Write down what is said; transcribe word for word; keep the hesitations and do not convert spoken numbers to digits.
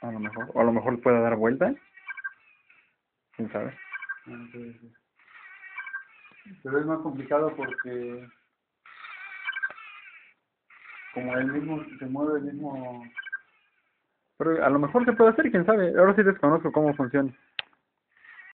A lo mejor. O a lo mejor puede dar vuelta. ¿Quién sabe? No puede ser. Pero es más complicado porque como él mismo se mueve el mismo... Pero a lo mejor se puede hacer, quién sabe. Ahora sí desconozco cómo funciona.